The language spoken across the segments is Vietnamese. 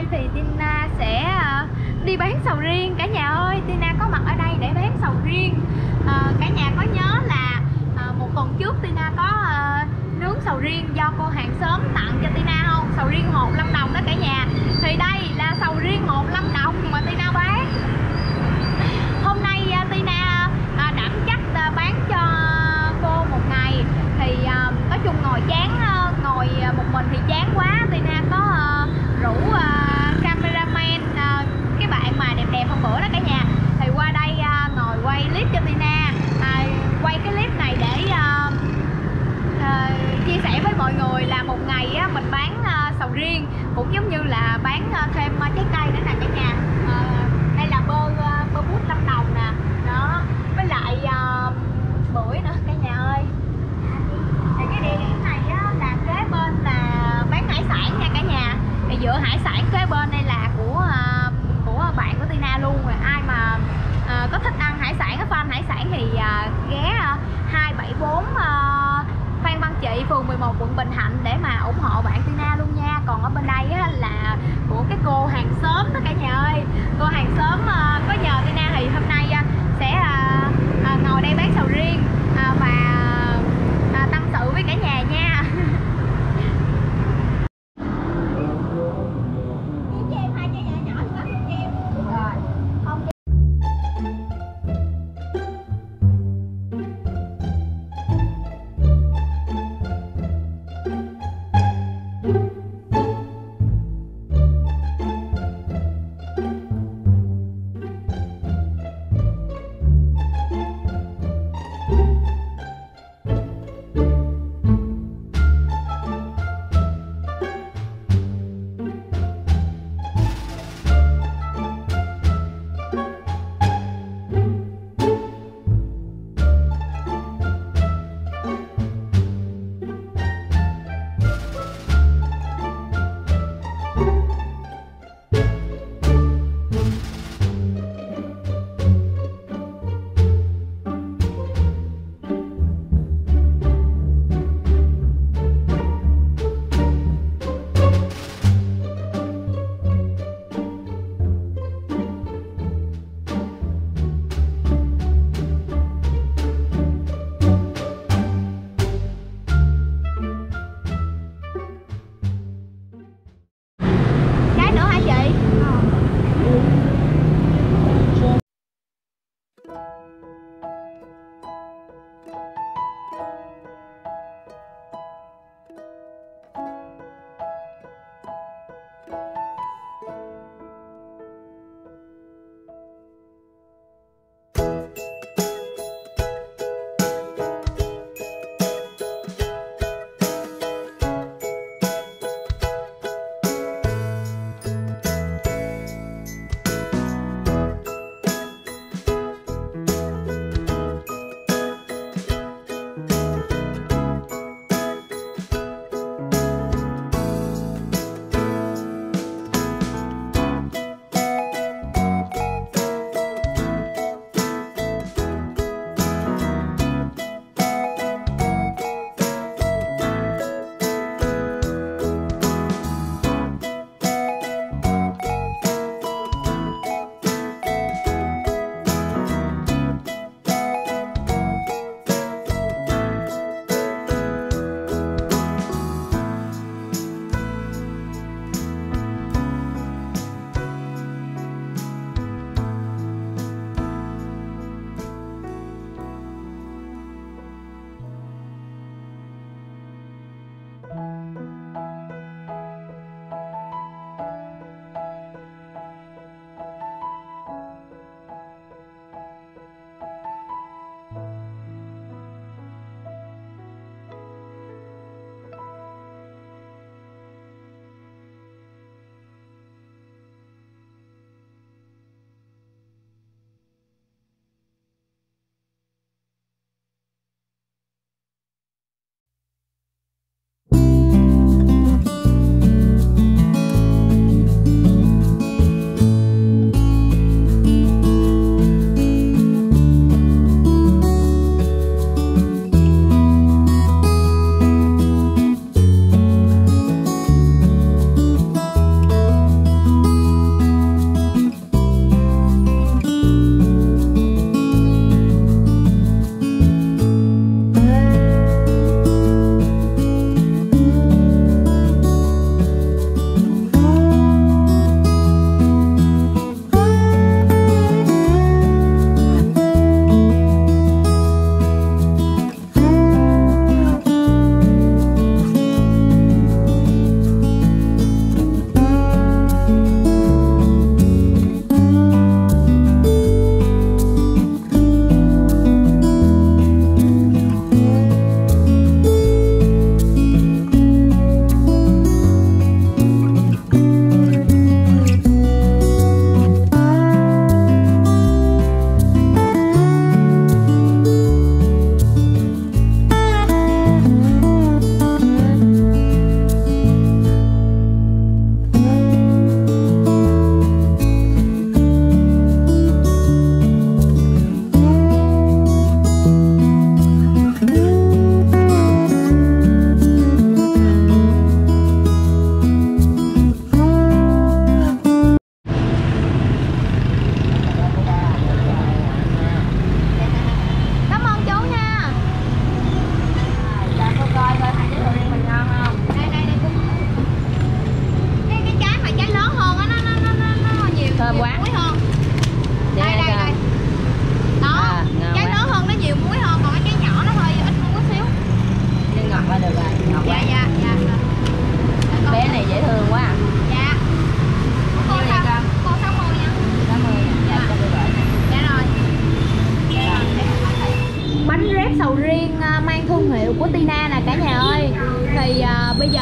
thì Tina sẽ đi bán sầu riêng cả nhà ơi. Tina có mặt ở đây để bán sầu riêng. Cả nhà có nhớ là một tuần trước Tina có nướng sầu riêng do cô hàng xóm tặng cho Tina không? Sầu riêng hột Lâm Đồng đó cả nhà. Thì đây là sầu riêng hột Lâm Đồng mà Tina bán. Hôm nay Tina đảm trách bán cho cô một ngày. Thì nói chung ngồi chán, ngồi một mình thì chán quá. Tina có rủ cameraman, cái bạn mà đẹp đẹp hôm bữa đó cả nhà, thì qua đây ngồi quay clip cho Tina. Quay cái clip này để chia sẻ với mọi người là một ngày mình bán sầu riêng cũng giống như là bán thêm trái cây nữa nè cả nhà. Đây là bơ bút Lâm Đồng nè đó, với lại bưởi nữa cả nhà ơi. Thì cái địa điểm này là kế bên là bán hải sản nha cả nhà. Thì giữa hải sản kế bên đây là của bạn của Tina luôn. Rồi ai mà có thích ăn hải sản, fan hải sản thì ghé 274 Phan Văn Trị, phường 11, quận Bình Thạnh để mà ủng hộ bạn Tina luôn nha. Còn ở bên đây là của cái cô hàng xóm đó cả nhà ơi. Cô hàng xóm có nhờ Tina thì hôm nay sẽ ngồi đây bán sầu riêng và tâm sự với cả nhà nha.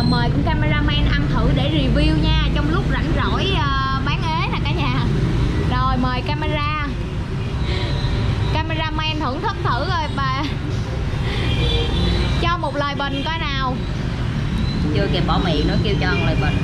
mời con cameraman ăn thử để review nha, trong lúc rảnh rỗi bán ế nè cả nhà. Rồi mời cameraman thưởng thức thử rồi bà cho một lời bình coi nào. Chưa kịp bỏ miệng nữa kêu cho ăn lời bình.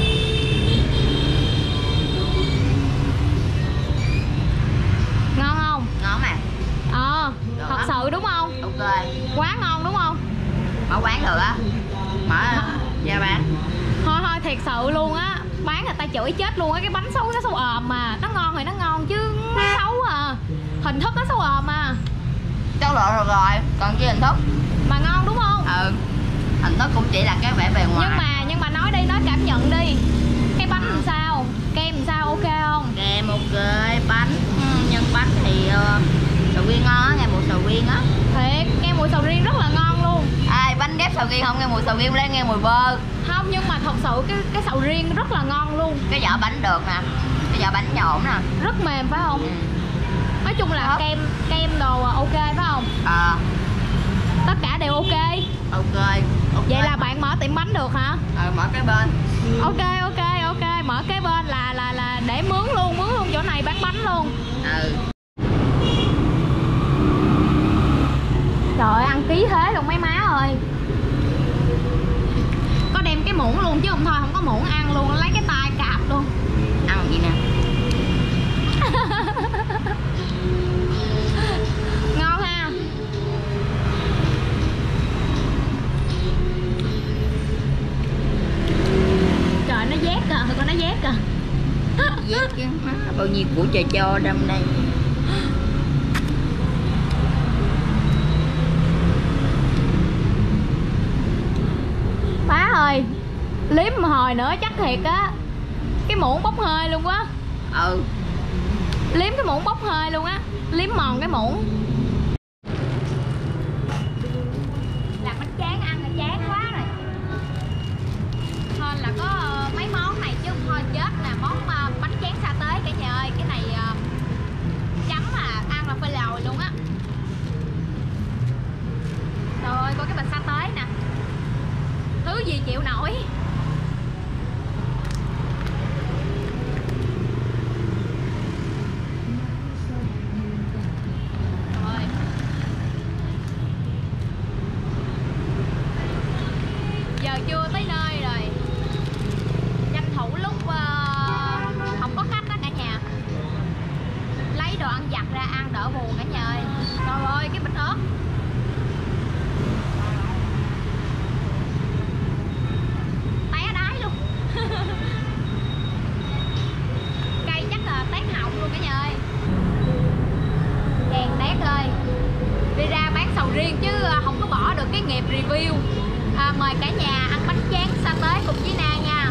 Ngon không? Ngon mà. Thật sự đúng không? Ok. Quá ngon đúng không? Mở quán được á. Mở ra bán. Thôi thiệt sự luôn á, bán người ta chửi chết luôn á, cái bánh xấu nó xấu ồm mà, nó ngon thì nó ngon chứ nó xấu à, hình thức nó xấu ồm à. Cháu lộ rồi, còn chi hình thức. Mà ngon đúng không? Hình thức cũng chỉ là cái vẻ bề ngoài. Nhưng mà nói đi, nói cảm nhận đi. Cái bánh làm sao? Kem làm sao, ok không? Kem ok, bánh nhân bánh thì sầu riêng ngon á, nghe mùi sầu riêng á. Thiệt, nghe mùi sầu riêng rất là ngon luôn. Bánh ghép sầu riêng không nghe mùi sầu riêng, lên nghe mùi bơ. Không, nhưng mà thật sự cái sầu riêng rất là ngon luôn. Cái vỏ bánh được nè, cái vỏ bánh nhộn nè. Rất mềm phải không? Nói chung là kem đồ ok phải không? Tất cả đều ok. Ok. Vậy là bạn mở tiệm bánh được hả? Mở cái bên. Ok, mở cái bên là để mướn luôn chỗ này bán bánh luôn. Trời ơi, ăn ký thế luôn mấy má ơi. Có đem cái muỗng luôn chứ không thôi không có muỗng ăn luôn, lấy cái tay cạp luôn. Ăn gì nè. Ngon ha. Trời, nó vét kìa, con nó vét kìa. Vét chứ, bao nhiêu củ trời cho đâm đây. Má ơi, liếm một hồi nữa chắc thiệt á, cái muỗng bốc hơi luôn quá. Liếm cái muỗng bốc hơi luôn á, liếm mòn cái muỗng. Làm bánh tráng ăn là chán quá rồi. Thôi là có mấy món này chứ thôi chết nè, món bánh tráng sa tế cả nhà ơi, cái này chấm mà ăn là phải lòi luôn á. Trời ơi, coi cái bịch sa tế nè, thứ gì chịu nổi. Rồi. Giờ chưa tới nơi rồi, tranh thủ lúc không có khách đó cả nhà, lấy đồ ăn vặt ra ăn đỡ buồn cả nhà ơi. Trời ơi, cái bịch ớt té đáy luôn. Cây chắc là tét họng luôn cả nhà ơi. Chèn tét ơi, đi ra bán sầu riêng chứ không có bỏ được cái nghiệp review. Mời cả nhà ăn bánh tráng sa tế cùng với Na nha.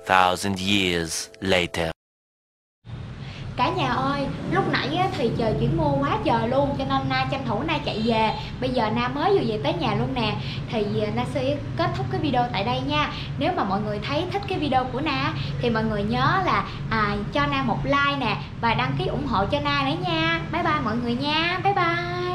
2,000 years later. Cả nhà ơi, lúc nãy á, thì trời chuyển mưa quá trời luôn, cho nên Na tranh thủ Na chạy về. Bây giờ Na mới vừa về tới nhà luôn nè. Thì Na sẽ kết thúc cái video tại đây nha. Nếu mà mọi người thấy thích cái video của Na thì mọi người nhớ là cho Na một like nè, và đăng ký ủng hộ cho Na nữa nha. Bye bye mọi người nha. Bye bye.